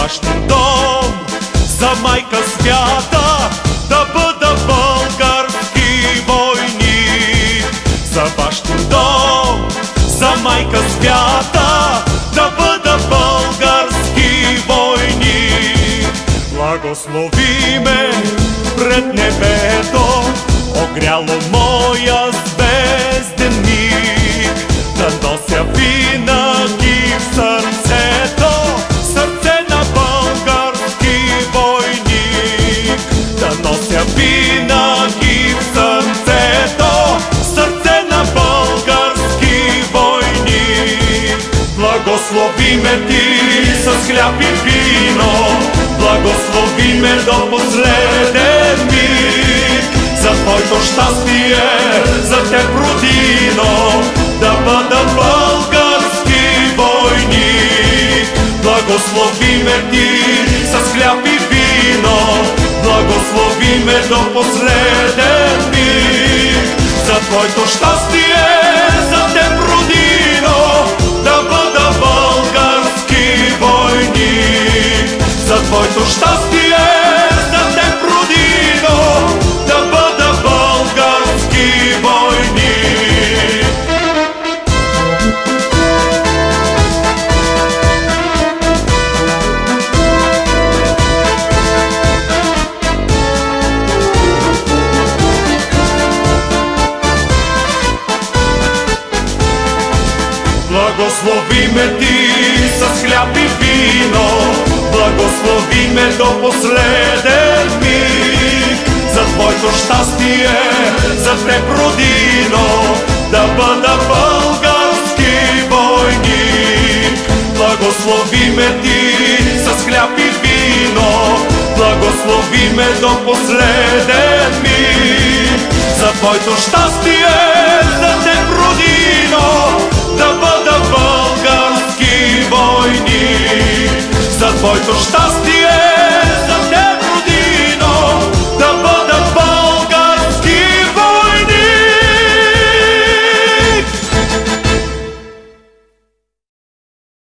бащин дом, за майка свята, да бъда български войник. За бащин дом, за майка свята, да бъда български войник. Благослови ме пред небето, огряло моя звезден миг, да нося винаги в сърцето сърце на български войник. Да нося винаги в сърцето сърце на български войник. Благослови ме ти с хляб и вино, благослови ме до последен миг. За твоето щастие, за теб, родино, да бъда български войник. Благослови ме ти с хляб и вино, благослови ме до последен миг. За твоето щастие, за теб, родино, да бъда български войник. За твоето щастие, за теб, родино, да бъда български войник. Благослови ме ти с хляб и вино, благослови ме до последен миг. За твоето щастие, за теб, родино, да бъда български войник. Благослови ме ти с хляб и вино, благослови ме до последен миг. За твоето щастие, за теб, родино, да бъда български войник. За твоето щастие,